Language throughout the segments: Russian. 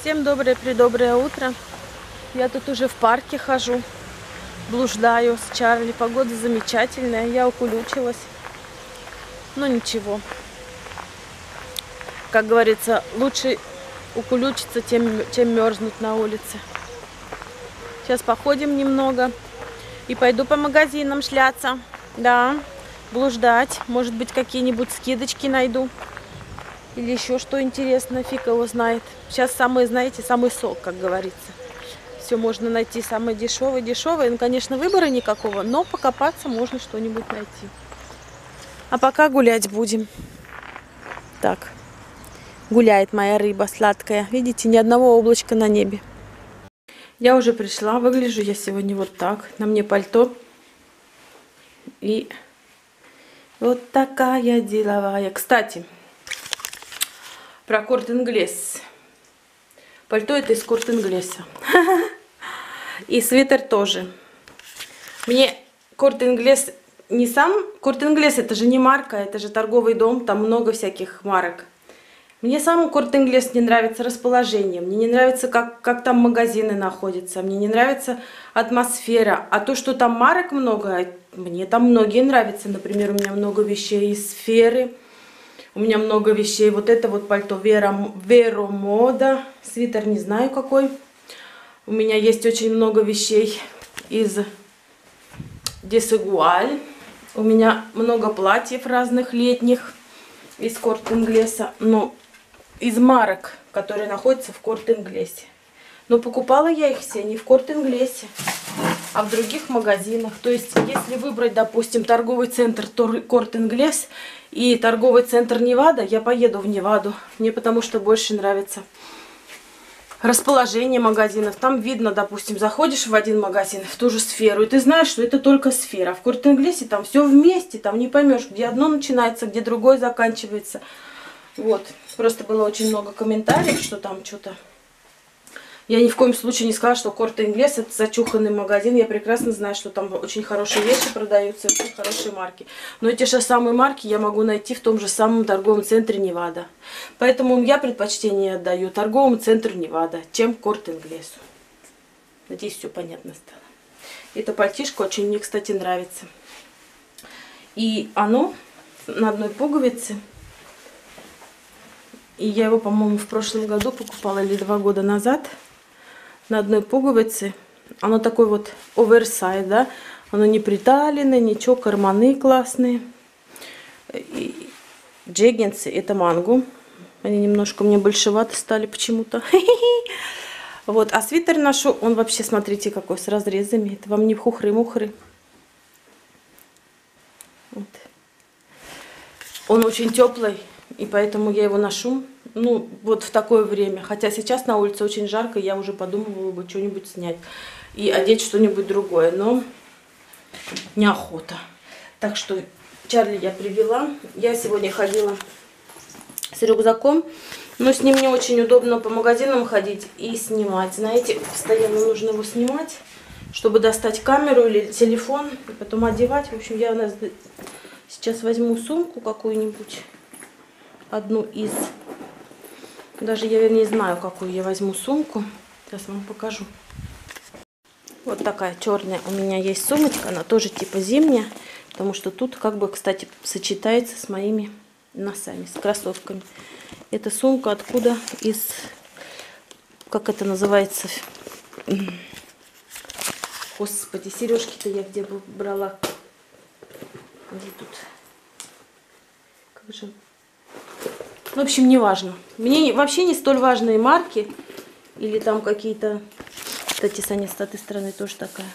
Всем доброе-предоброе утро. Я тут уже в парке хожу, блуждаю с Чарли. Погода замечательная, я укулючилась. Но ничего. Как говорится, лучше укулючиться, чем мерзнуть на улице. Сейчас походим немного и пойду по магазинам шляться. Да, блуждать. Может быть, какие-нибудь скидочки найду. Или еще что интересное, фиг его знает. Сейчас самый, знаете, самый сок, как говорится. Все можно найти самое дешевое. Ну, конечно, выбора никакого, но покопаться можно что-нибудь найти. А пока гулять будем. Так, гуляет моя рыба сладкая. Видите, ни одного облачка на небе. Я уже пришла, выгляжу я сегодня вот так. На мне пальто. И вот такая деловая. Кстати, про Корт Инглес. Пальто это из Корт Инглеса. И свитер тоже. Мне Корт Инглес не сам... Корт Инглес это же не марка, это же торговый дом, там много всяких марок. Мне сам Корт Инглес не нравится расположение, мне не нравится, как там магазины находятся, мне не нравится атмосфера. А то, что там марок много, мне там многие нравятся. Например, у меня много вещей из сферы. У меня много вещей. Вот это вот пальто Веро Мода. Свитер не знаю какой. У меня есть очень много вещей из Desigual. У меня много платьев разных летних из Корт Инглеса. Но из марок, которые находятся в Корт Инглесе. Но покупала я их все не в Корт Инглесе, а в других магазинах. То есть, если выбрать, допустим, торговый центр Корт Инглес и торговый центр Невада, я поеду в Неваду. Мне потому что больше нравится расположение магазинов. Там видно, допустим, заходишь в один магазин, в ту же сферу, и ты знаешь, что это только сфера. В Корт Инглесе там все вместе, там не поймешь, где одно начинается, где другое заканчивается. Вот. Просто было очень много комментариев, что там что-то... Я ни в коем случае не сказала, что Корт Инглес это зачуханный магазин. Я прекрасно знаю, что там очень хорошие вещи продаются, очень хорошие марки. Но эти же самые марки я могу найти в том же самом торговом центре Невада. Поэтому я предпочтение отдаю торговому центру Невада, чем Корт Инглесу. Надеюсь, все понятно стало. Это пальтишко очень мне, кстати, нравится. И оно на одной пуговице. И я его, по-моему, в прошлом году покупала или 2 года назад. На одной пуговице. Оно такой вот оверсайз, да. Оно не приталенное, ничего, карманы классные. И джеггинсы, это мангу. Они немножко мне большевато стали почему-то. Вот, а свитер ношу, он вообще, смотрите, какой, с разрезами. Это вам не хухры-мухры. Вот. Он очень теплый, и поэтому я его ношу. Ну, вот в такое время. Хотя сейчас на улице очень жарко, я уже подумывала бы что-нибудь снять. И одеть что-нибудь другое. Но неохота. Так что Чарли я привела. Я сегодня ходила с рюкзаком. Но с ним не очень удобно по магазинам ходить и снимать. Знаете, постоянно нужно его снимать, чтобы достать камеру или телефон. И потом одевать. В общем, я сейчас возьму сумку какую-нибудь. Одну из... Даже я, вернее, знаю, какую я возьму сумку. Сейчас вам покажу. Вот такая черная у меня есть сумочка. Она тоже типа зимняя. Потому что тут как бы, кстати, сочетается с моими носами, с кроссовками. Эта сумка откуда? Из... Как это называется? Господи, сережки-то я где бы брала? Где тут? Как же... В общем, не важно. Мне вообще не столь важные марки. Или там какие-то... Кстати, Саня с этой стороны тоже такая.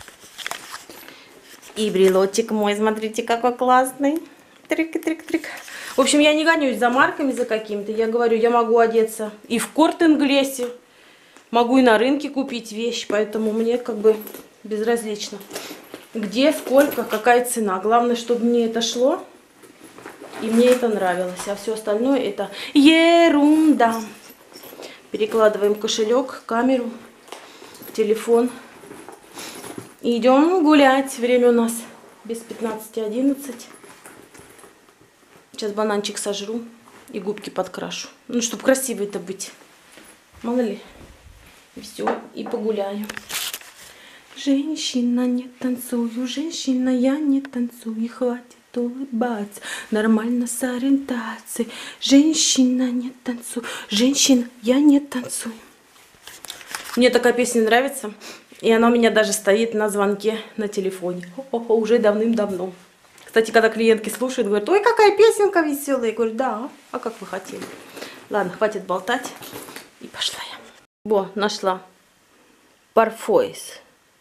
И брелочек мой, смотрите, какой классный. Трик-трик-трик. В общем, я не гонюсь за марками, за какими-то. Я говорю, я могу одеться и в Корт Инглесе. Могу и на рынке купить вещи. Поэтому мне как бы безразлично. Где, сколько, какая цена. Главное, чтобы мне это шло. И мне это нравилось. А все остальное это ерунда. Перекладываем кошелек, камеру, телефон. Идем гулять. Время у нас без 15:11. Сейчас бананчик сожру и губки подкрашу. Ну, чтобы красивой-то быть. Мало ли. И все, и погуляю. Женщина, не танцую, женщина, я не танцую, и хватит улыбаться, нормально с ориентацией. Женщина, не танцую, женщина, я не танцую. Мне такая песня нравится, и она у меня даже стоит на звонке на телефоне. Уже давным-давно. Кстати, когда клиентки слушают, говорят: ой, какая песенка веселая. Я говорю: да, а как вы хотели? Ладно, хватит болтать. И пошла я. Во, нашла. Парфойс.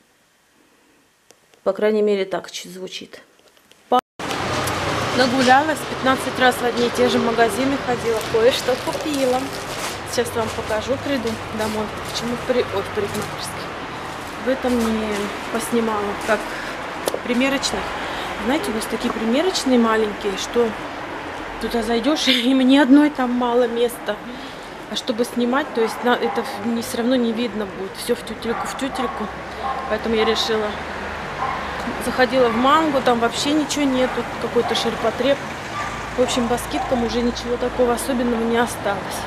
По крайней мере, так звучит. Нагулялась, 15 раз в одни и те же магазины ходила, кое-что купила. Сейчас вам покажу, приду домой. Почему в парикмахерской. В этом не поснимала, как примерочных. Знаете, у нас такие примерочные маленькие, что туда зайдешь, и мне одной там мало места. А чтобы снимать, то есть это все равно не видно будет. Все в тютельку. Поэтому я решила. Заходила в Манго, там вообще ничего нету, какой-то ширпотреб. В общем, по скидкам уже ничего такого особенного не осталось.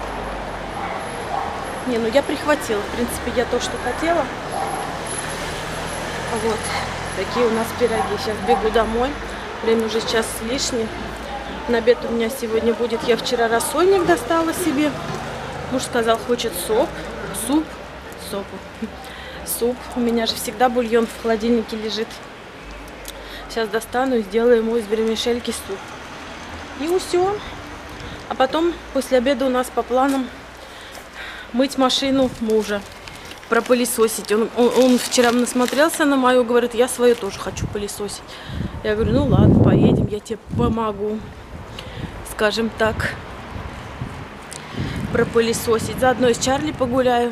Не, ну я прихватила, в принципе, я то, что хотела. Вот, такие у нас пироги. Сейчас бегу домой, время уже час с лишним. На обед у меня сегодня будет, я вчера рассольник достала себе. Муж сказал, хочет суп. У меня же всегда бульон в холодильнике лежит. Сейчас достану и сделаю ему из вермишельки суп. И все. А потом, после обеда у нас по планам мыть машину мужа. Пропылесосить. Он вчера насмотрелся на мою, говорит, я свою тоже хочу пылесосить. Я говорю, ну ладно, поедем, я тебе помогу. Скажем так. Пропылесосить. Заодно и с Чарли погуляю.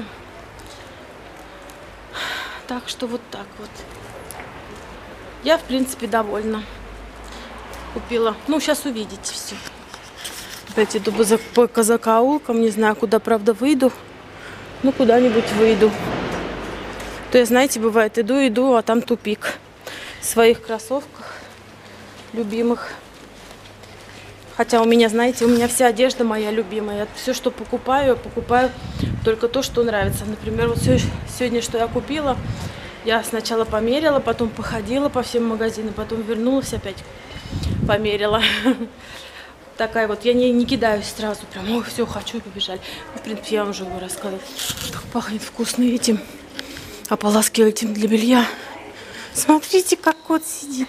Так что вот так вот. Я, в принципе, довольна. Купила. Ну, сейчас увидите все. Опять иду по закоулкам. Не знаю, куда, правда, выйду. Ну, куда-нибудь выйду. То есть, знаете, бывает, иду, а там тупик. В своих кроссовках любимых. Хотя у меня, знаете, у меня вся одежда моя любимая. Все, что покупаю, покупаю только то, что нравится. Например, вот сегодня, что я купила, я сначала померила, потом походила по всем магазинам, потом вернулась, опять померила. Такая вот, я не кидаюсь сразу, прям, ой, все, хочу, и побежали. В принципе, я вам уже рассказывала. Так пахнет вкусно этим ополаскивателем для белья. Смотрите, как кот сидит.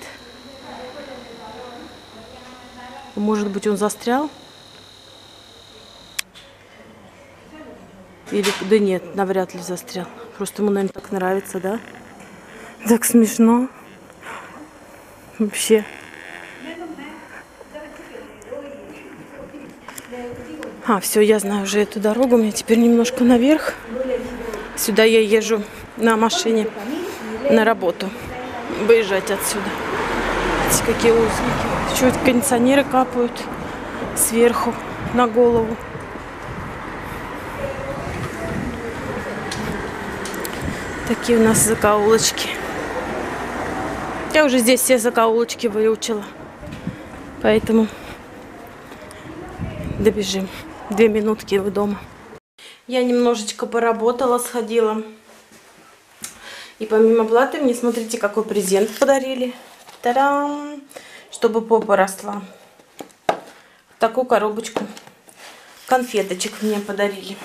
Может быть, он застрял? Или, да нет, навряд ли застрял. Просто ему, наверное, так нравится, да? Так смешно. Вообще. Все, я знаю уже эту дорогу. Мне теперь немножко наверх. Сюда я езжу на машине на работу. Выезжать отсюда. Видите, какие узенькие. Чуть кондиционеры капают сверху на голову. Такие у нас закоулочки. Я уже здесь все закоулочки выучила. Поэтому добежим. 2 минутки в дома. Я немножечко поработала, сходила. И помимо платы мне, смотрите, какой презент подарили. Та-дам! Чтобы попа росла. Такую коробочку конфеточек мне подарили.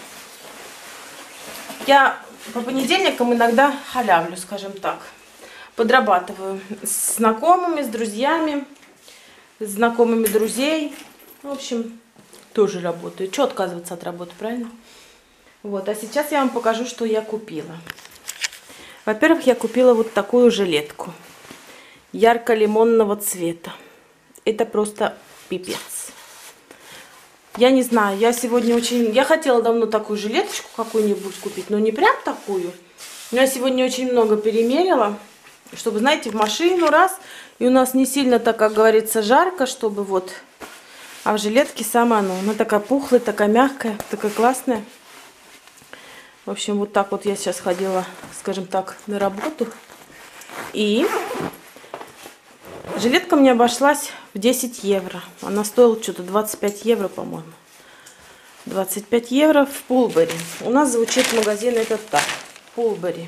Я по понедельникам иногда халявлю, скажем так. Подрабатываю с знакомыми, с друзьями, с знакомыми друзей. В общем, тоже работаю. Чего отказываться от работы, правильно? Вот, а сейчас я вам покажу, что я купила. Во-первых, я купила вот такую жилетку. Ярко-лимонного цвета. Это просто пипец. Я не знаю, я сегодня я хотела давно такую жилеточку какую-нибудь купить, но не прям такую. Но я сегодня очень много перемерила, чтобы, знаете, в машину раз. И у нас не сильно так, как говорится, жарко, чтобы вот. А в жилетке самое оно. Она такая пухлая, такая мягкая, такая классная. В общем, вот так вот я сейчас ходила, скажем так, на работу. И жилетка мне обошлась в 10 евро. Она стоила что-то 25 евро, по-моему. 25 евро в Пулбери. У нас звучит магазин этот так. Пулбери.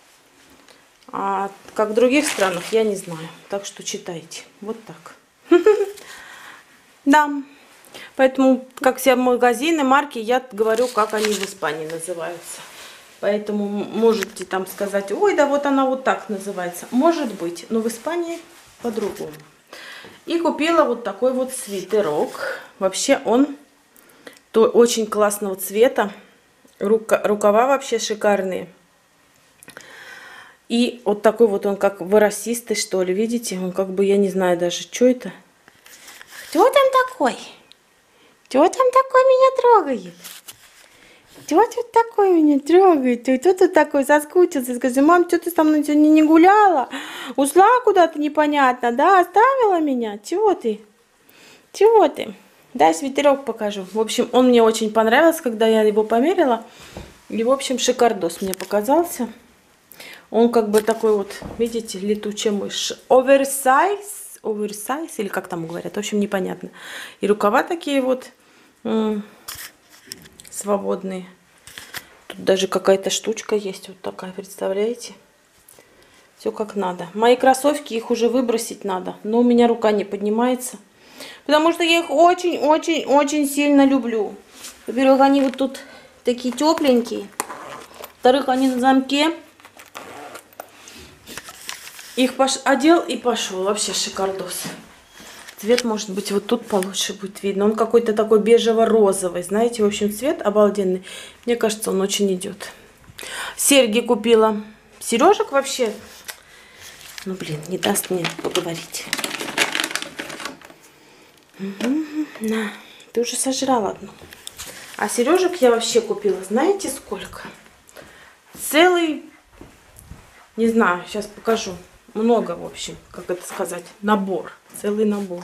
А как в других странах, я не знаю. Так что читайте. Вот так. Да. Поэтому, как все магазины, марки, я говорю, как они в Испании называются. Поэтому можете там сказать, ой, да вот она вот так называется. Может быть, но в Испании по-другому. И купила вот такой вот свитерок. Вообще он очень классного цвета. Рукава вообще шикарные. И вот такой вот он как воросистый, что ли. Видите? Он как бы, я не знаю даже, что это. Кто там такой? Кто там такой меня трогает? Кто тут такой меня трогает? Кто тут такой соскучился? Скажи, мам, что ты со мной сегодня не гуляла? Ушла куда-то непонятно, да? Оставила меня? Чего ты? Чего ты? Дай свитерок покажу. В общем, он мне очень понравился, когда я его померила. И, в общем, шикардос мне показался. Он как бы такой вот, видите, летучий мышь. Оверсайз, или как там говорят, в общем, непонятно. И рукава такие вот свободные. Тут даже какая-то штучка есть вот такая, представляете? Все как надо. Мои кроссовки, их уже выбросить надо, но у меня рука не поднимается. Потому что я их очень-очень-очень сильно люблю. Во-первых, они вот тут такие тепленькие. Во-вторых, они на замке. Их одел и пошел. Вообще шикардос. Цвет, может быть, вот тут получше будет видно. Он какой-то такой бежево-розовый. Знаете, в общем, цвет обалденный. Мне кажется, он очень идет. Серьги купила. Сережек вообще... Ну, блин, не даст мне поговорить. На, ты уже сожрала одну. А сережек я вообще купила, знаете сколько? Целый, не знаю, сейчас покажу. Много, в общем, как это сказать, набор. Целый набор.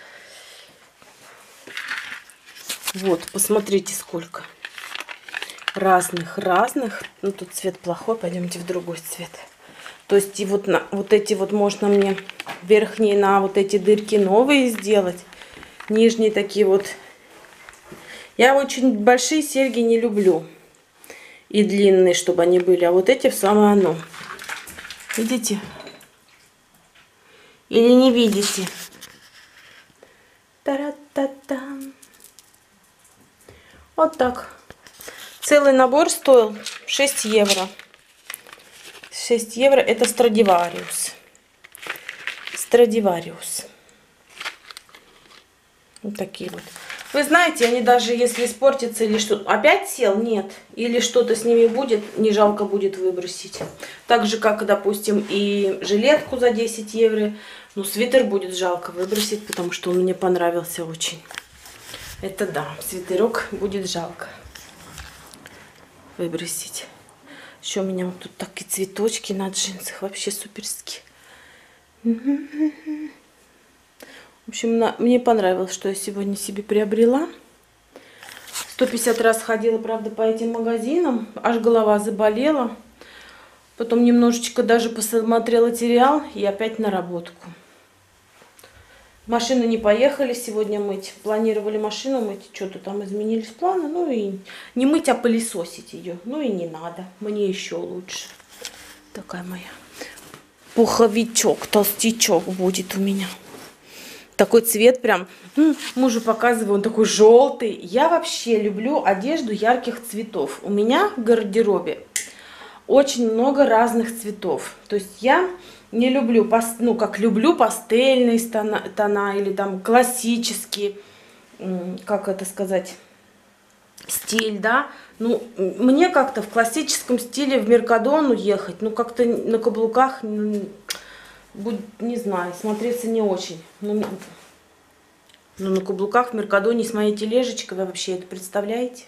Вот, посмотрите сколько. Разных. Ну, тут цвет плохой, пойдемте в другой цвет. То есть, и вот, вот эти вот можно мне верхние на вот эти дырки новые сделать. Нижние такие вот. Я очень большие серьги не люблю. И длинные, чтобы они были. А вот эти в самое оно. Видите? Или не видите? Та-ра-та-там. Вот так. Целый набор стоил 6 евро. 6 евро это Stradivarius. Stradivarius. Вот такие вот. Вы знаете, они даже если испортятся или что-то... Опять сел? Нет. Или что-то с ними будет, не жалко будет выбросить. Так же, как, допустим, и жилетку за 10 евро. Но свитер будет жалко выбросить, потому что он мне понравился очень. Это да, свитерок будет жалко выбросить. Еще у меня вот тут такие цветочки на джинсах. Вообще суперские. В общем, мне понравилось, что я сегодня себе приобрела. 150 раз ходила, правда, по этим магазинам. Аж голова заболела. Потом немножечко даже посмотрела сериал и опять на работку. Машину не поехали сегодня мыть. Планировали машину мыть. Что-то там изменились планы. Ну и не мыть, а пылесосить ее. Ну и не надо. Мне еще лучше. Такая моя пуховичок, толстячок будет у меня. Такой цвет прям, мужу показываю, он такой желтый. Я вообще люблю одежду ярких цветов. У меня в гардеробе очень много разных цветов. То есть я не люблю, ну как люблю пастельные тона или там классические, как это сказать, стиль, да. Ну, мне как-то в классическом стиле в Меркадону ехать, ну как-то на каблуках... не знаю, смотреться не очень. Но на каблуках в Меркадоне с моей тележечкой, вы вообще это представляете?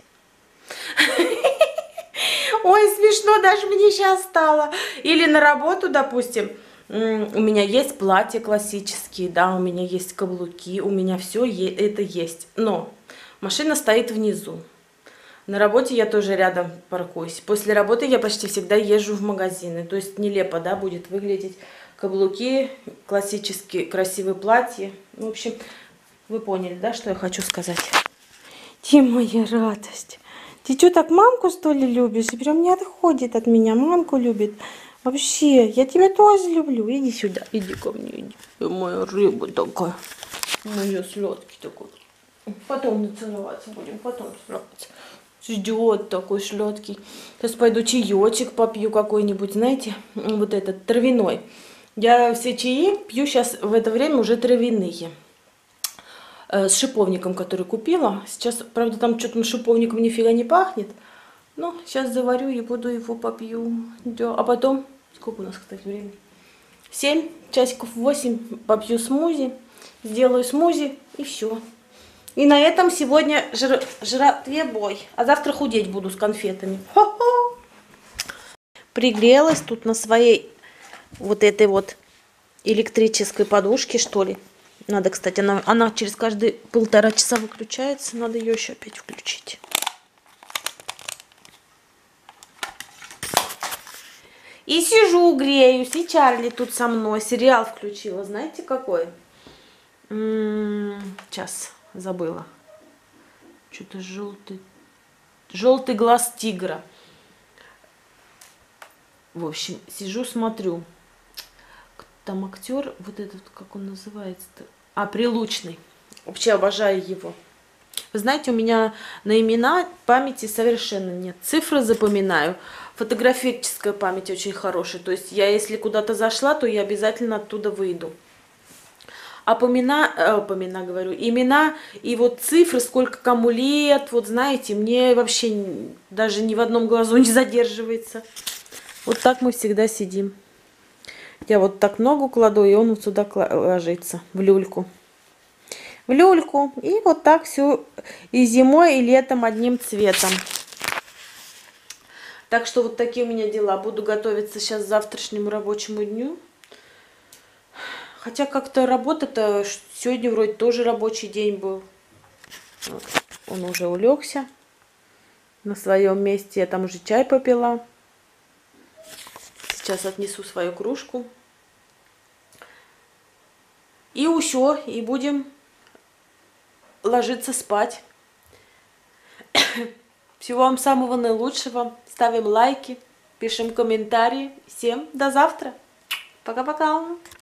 Ой, смешно, даже мне сейчас стало. Или на работу, допустим, у меня есть платья классические, да, у меня есть каблуки, у меня все это есть. Но машина стоит внизу. На работе я тоже рядом паркуюсь. После работы я почти всегда езжу в магазины. То есть нелепо, да, будет выглядеть. Каблуки, классические красивые платья. В общем, вы поняли, да, что я хочу сказать? Ты моя радость. Ты что, так мамку, что ли, любишь? И прям не отходит от меня. Мамку любит. Вообще, я тебя тоже люблю. Иди сюда, иди ко мне, иди. Моя рыба такая. Моя сладкий такой. Потом нацеловаться будем, потом целоваться. Ждет такой сладкий. Сейчас пойду чаечек попью какой-нибудь, знаете, вот этот травяной. Я все чаи пью сейчас в это время уже травяные. С шиповником, который купила. Сейчас, правда, там что-то шиповником нифига не пахнет. Но сейчас заварю и буду его попью. Да. А потом, сколько у нас, кстати, времени? 7, часиков 8 попью смузи. Сделаю смузи и все. И на этом сегодня жратве бой. А завтра худеть буду с конфетами. Хо-хо! Пригрелась тут на своей вот этой вот электрической подушке, что ли. Надо, кстати, она через каждые 1,5 часа выключается. Надо ее еще опять включить. И сижу, греюсь. И Чарли тут со мной. Сериал включила. Знаете, какой? Сейчас забыла. Что-то желтый. Желтый глаз тигра. В общем, сижу, смотрю. Там актер, вот этот, как он называется-то? А, Прилучный. Вообще обожаю его. Вы знаете, у меня на имена памяти совершенно нет. Цифры запоминаю. Фотографическая память очень хорошая. То есть я, если куда-то зашла, то я обязательно оттуда выйду. А имена и вот цифры, сколько кому лет, вот знаете, мне вообще даже ни в одном глазу не задерживается. Вот так мы всегда сидим. Я вот так ногу кладу, и он вот сюда ложится, в люльку. В люльку. И вот так всю и зимой, и летом одним цветом. Так что вот такие у меня дела. Буду готовиться сейчас к завтрашнему рабочему дню. Хотя как-то работа-то сегодня вроде тоже рабочий день был. Вот. Он уже улегся на своем месте. Я там уже чай попила. Сейчас отнесу свою кружку. И все, и будем ложиться спать. Всего вам самого наилучшего. Ставим лайки, пишем комментарии. Всем до завтра. Пока-пока.